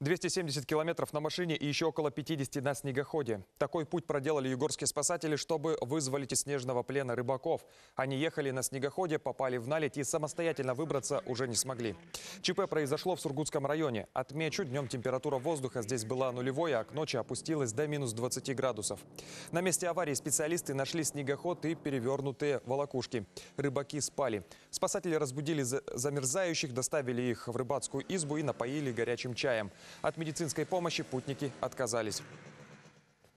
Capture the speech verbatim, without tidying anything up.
двести семьдесят километров на машине и еще около пятидесяти на снегоходе. Такой путь проделали югорские спасатели, чтобы вызволить из снежного плена рыбаков. Они ехали на снегоходе, попали в наледь и самостоятельно выбраться уже не смогли. ЧП произошло в Сургутском районе. Отмечу, днем температура воздуха здесь была нулевой, а к ночи опустилась до минус двадцати градусов. На месте аварии специалисты нашли снегоход и перевернутые волокушки. Рыбаки спали. Спасатели разбудили замерзающих, доставили их в рыбацкую избу и напоили горячим чаем. От медицинской помощи путники отказались.